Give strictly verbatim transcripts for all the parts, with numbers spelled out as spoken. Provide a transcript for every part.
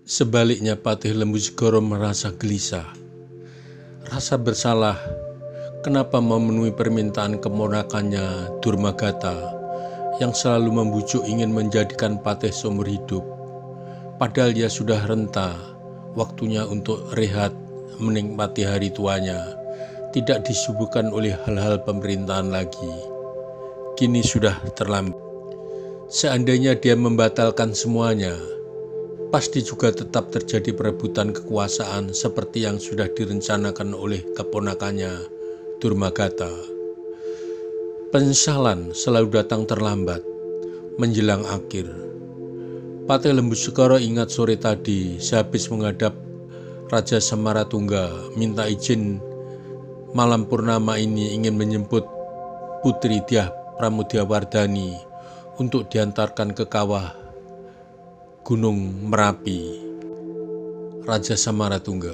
Sebaliknya Patih Lembusegoro merasa gelisah. Rasa bersalah kenapa memenuhi permintaan keponakannya Durmagata yang selalu membujuk ingin menjadikan Patih seumur hidup. Padahal dia sudah renta, waktunya untuk rehat menikmati hari tuanya, tidak disuguhkan oleh hal-hal pemerintahan lagi. Kini sudah terlambat. Seandainya dia membatalkan semuanya, pasti juga tetap terjadi perebutan kekuasaan seperti yang sudah direncanakan oleh keponakannya Durmagata. Penyesalan selalu datang terlambat menjelang akhir. Patih Lembusegoro ingat sore tadi sehabis menghadap Raja Semaratungga minta izin malam purnama ini ingin menjemput Putri Dyah Pramudiawardhani untuk diantarkan ke kawah Gunung Merapi. Raja Semaratungga: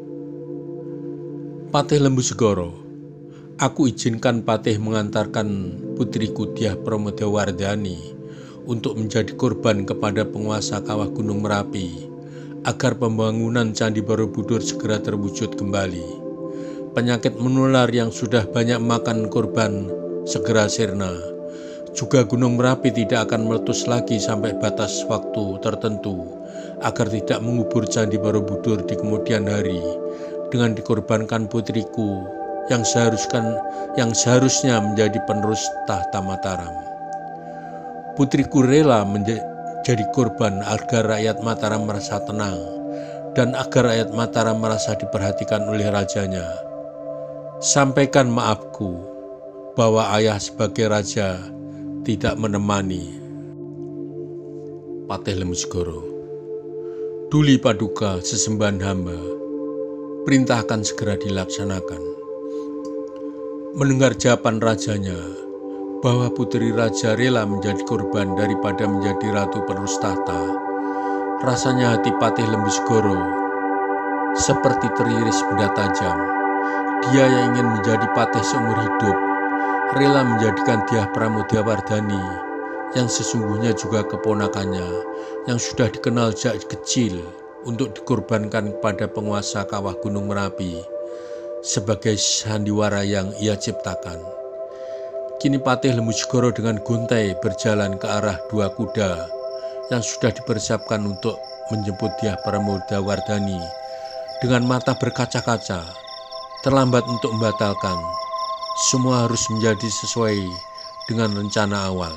Patih Lembusegoro, aku izinkan Patih mengantarkan putriku Dyah Pramudiawardhani untuk menjadi korban kepada penguasa kawah Gunung Merapi agar pembangunan Candi Borobudur segera terwujud kembali. Penyakit menular yang sudah banyak makan korban segera sirna. Juga Gunung Merapi tidak akan meletus lagi sampai batas waktu tertentu agar tidak mengubur Candi Borobudur di kemudian hari dengan dikorbankan putriku yang seharuskan yang seharusnya menjadi penerus tahta Mataram. Putriku rela menjadi korban agar rakyat Mataram merasa tenang dan agar rakyat Mataram merasa diperhatikan oleh rajanya. Sampaikan maafku bahwa ayah sebagai raja tidak menemani. Patih Lembusegoro: Duli Paduka sesembahan hamba, perintahkan segera dilaksanakan. Mendengar jawaban rajanya bahwa putri raja rela menjadi korban daripada menjadi ratu penerus tahta, rasanya hati Patih Lembusegoro seperti teriris benda tajam. Dia yang ingin menjadi patih seumur hidup rela menjadikan Dyah Pramudiawardhani yang sesungguhnya juga keponakannya yang sudah dikenal sejak kecil untuk dikorbankan kepada penguasa kawah Gunung Merapi sebagai sandiwara yang ia ciptakan. Kini Patih Lembusegoro dengan gontai berjalan ke arah dua kuda yang sudah dipersiapkan untuk menjemput Dyah Pramudiawardhani dengan mata berkaca-kaca. Terlambat untuk membatalkan. Semua harus menjadi sesuai dengan rencana awal.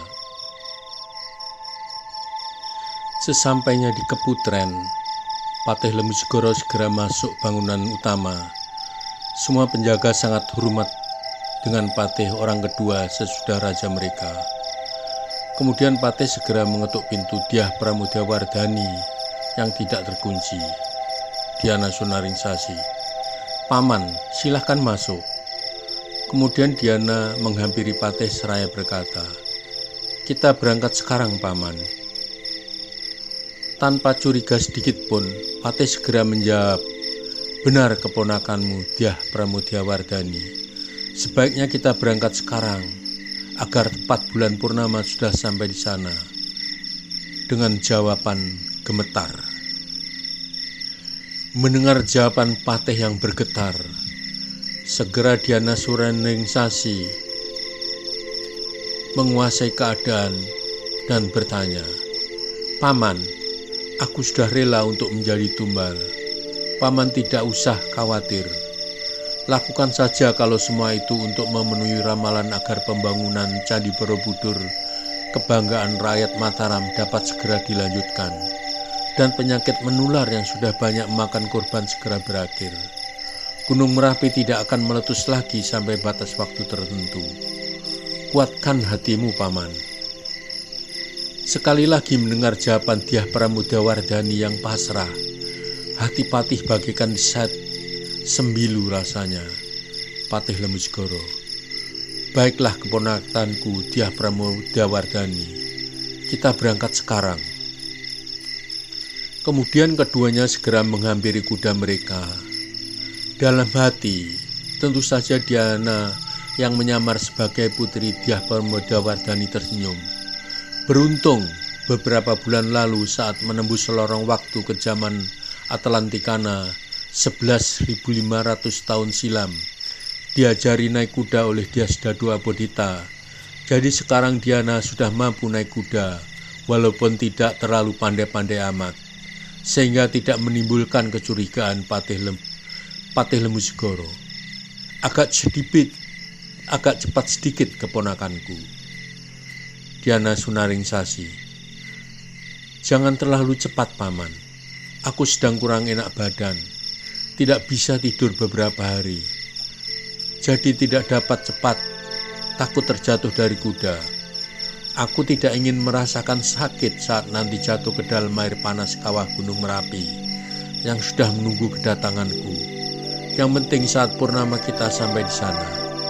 Sesampainya di Keputren, Patih Lembusegoro segera masuk bangunan utama. Semua penjaga sangat hormat dengan Patih orang kedua sesudah raja mereka. Kemudian Patih segera mengetuk pintu Dyah Pramudiawardhani yang tidak terkunci. Diana Sunaringsasi: Paman, silahkan masuk. Kemudian Diana menghampiri Patih seraya berkata, Kita berangkat sekarang, Paman. Tanpa curiga sedikit pun, Patih segera menjawab, Benar keponakanmu, Dyah Pramudiawardhani. Sebaiknya kita berangkat sekarang, agar tepat bulan purnama sudah sampai di sana. Dengan jawaban gemetar. Mendengar jawaban Patih yang bergetar, segera Diana Sunaringsasi menguasai keadaan dan bertanya, Paman, aku sudah rela untuk menjadi tumbal. Paman tidak usah khawatir. Lakukan saja kalau semua itu untuk memenuhi ramalan agar pembangunan Candi Borobudur, kebanggaan rakyat Mataram, dapat segera dilanjutkan. Dan penyakit menular yang sudah banyak memakan korban segera berakhir. Gunung Merapi tidak akan meletus lagi sampai batas waktu tertentu. Kuatkan hatimu, Paman. Sekali lagi mendengar jawaban Dyah Pramudiawardhani yang pasrah, hati Patih bagaikan diset sembilu rasanya. Patih Lembusegoro: Baiklah keponakanku Dyah Pramudiawardhani, kita berangkat sekarang. Kemudian keduanya segera menghampiri kuda mereka. Dalam hati, tentu saja Diana yang menyamar sebagai putri Dyah Pramudiawardhani tersenyum. Beruntung beberapa bulan lalu saat menembus lorong waktu ke zaman Atlantikana sebelas ribu lima ratus tahun silam. Diajari naik kuda oleh Dyasdadu Abodhita. Jadi sekarang Diana sudah mampu naik kuda, walaupun tidak terlalu pandai-pandai amat, sehingga tidak menimbulkan kecurigaan Patih, Lem, Patih Lembu Segoro. Agak sedikit, agak cepat sedikit keponakanku. Diana Sunaringsasi. Jangan terlalu cepat, Paman. Aku sedang kurang enak badan. Tidak bisa tidur beberapa hari. Jadi tidak dapat cepat, takut terjatuh dari kuda. Aku tidak ingin merasakan sakit saat nanti jatuh ke dalam air panas kawah Gunung Merapi yang sudah menunggu kedatanganku. Yang penting saat purnama kita sampai di sana.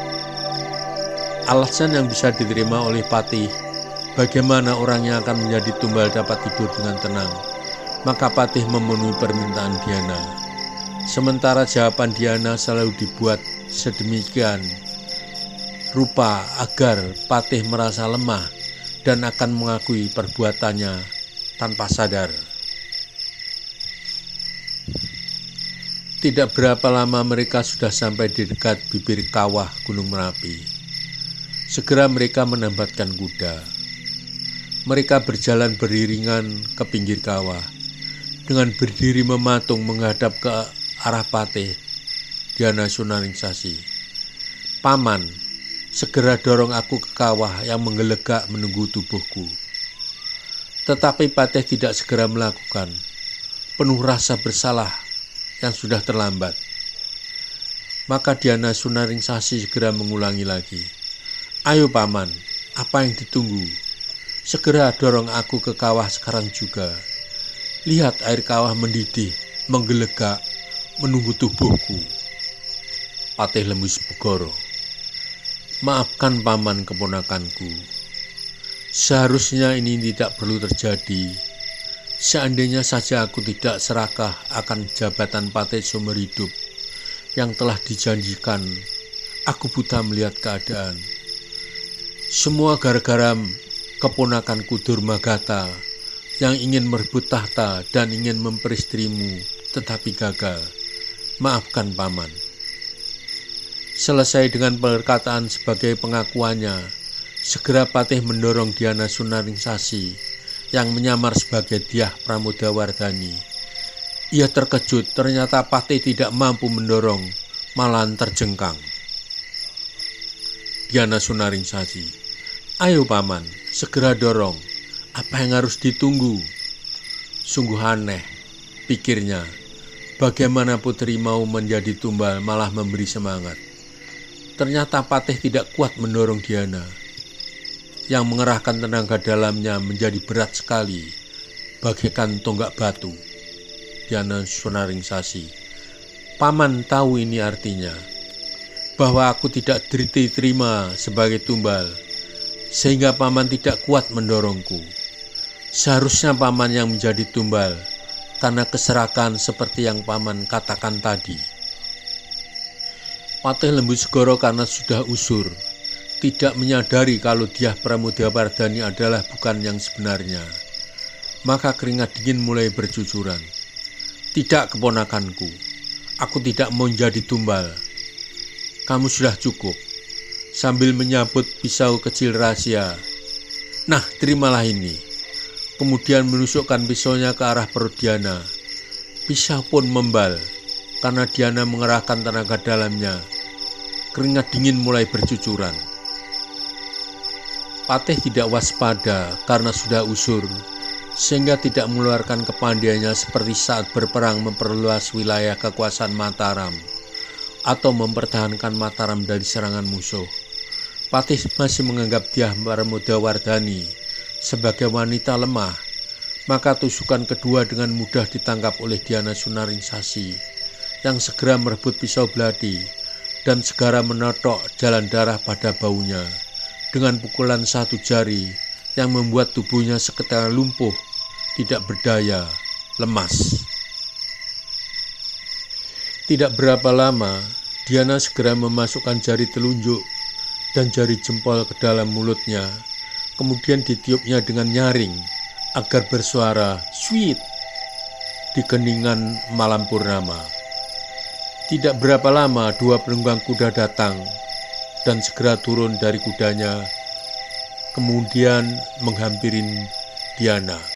Alasan yang bisa diterima oleh Patih, bagaimana orang yang akan menjadi tumbal dapat tidur dengan tenang. Maka Patih memenuhi permintaan Diana. Sementara jawaban Diana selalu dibuat sedemikian rupa agar Patih merasa lemah dan akan mengakui perbuatannya tanpa sadar. Tidak berapa lama mereka sudah sampai di dekat bibir kawah Gunung Merapi. Segera mereka menambatkan kuda. Mereka berjalan beriringan ke pinggir kawah. Dengan berdiri mematung menghadap ke arah Patih, Diana Sunaringsasi. Paman, segera dorong aku ke kawah yang menggelegak menunggu tubuhku. Tetapi Patih tidak segera melakukan, penuh rasa bersalah yang sudah terlambat. Maka Diana Sunaringsasi segera mengulangi lagi. Ayo Paman, apa yang ditunggu? Segera dorong aku ke kawah sekarang juga. Lihat air kawah mendidih, menggelegak, menunggu tubuhku. Patih Lembu Segoro. Maafkan Paman keponakanku. Seharusnya ini tidak perlu terjadi. Seandainya saja aku tidak serakah akan jabatan Patih seumur hidup yang telah dijanjikan, aku buta melihat keadaan. Semua gara-gara keponakanku Durmagata yang ingin merebut tahta dan ingin memperistrimu, tetapi gagal. Maafkan Paman. Selesai dengan perkataan sebagai pengakuannya, segera Patih mendorong Diana Sunaringsasi yang menyamar sebagai Dyah Pramodawardhani. Ia terkejut, ternyata Patih tidak mampu mendorong, malahan terjengkang. Diana Sunaringsasi. Ayo Paman, segera dorong. Apa yang harus ditunggu? Sungguh aneh, pikirnya. Bagaimana putri mau menjadi tumbal malah memberi semangat. Ternyata Patih tidak kuat mendorong Diana, yang mengerahkan tenaga dalamnya menjadi berat sekali, bagaikan tonggak batu. Diana Sunaringsasi. Paman tahu ini artinya, bahwa aku tidak diterima sebagai tumbal, sehingga Paman tidak kuat mendorongku. Seharusnya Paman yang menjadi tumbal, karena keserakan seperti yang Paman katakan tadi. Patih Lembu Segoro karena sudah usur, tidak menyadari kalau Dyah Pramodawardhani adalah bukan yang sebenarnya. Maka keringat dingin mulai bercucuran. Tidak keponakanku, aku tidak mau jadi tumbal. Kamu sudah cukup. Sambil menyabut pisau kecil rahasia. Nah, terimalah ini. Kemudian menusukkan pisaunya ke arah perut Diana. Pisau pun membal, karena Diana mengerahkan tenaga dalamnya. Keringat dingin mulai bercucuran. Patih tidak waspada karena sudah usur, sehingga tidak mengeluarkan kepandaiannya seperti saat berperang memperluas wilayah kekuasaan Mataram atau mempertahankan Mataram dari serangan musuh. Patih masih menganggap Dyah Pramodawardhani sebagai wanita lemah, maka tusukan kedua dengan mudah ditangkap oleh Diana Sunaringsasi yang segera merebut pisau belati dan segera menotok jalan darah pada baunya dengan pukulan satu jari yang membuat tubuhnya seketika lumpuh, tidak berdaya, lemas. Tidak berapa lama, Diana segera memasukkan jari telunjuk dan jari jempol ke dalam mulutnya, kemudian ditiupnya dengan nyaring agar bersuara sweet di keningan malam purnama. Tidak berapa lama dua penunggang kuda datang dan segera turun dari kudanya, kemudian menghampirin Diana.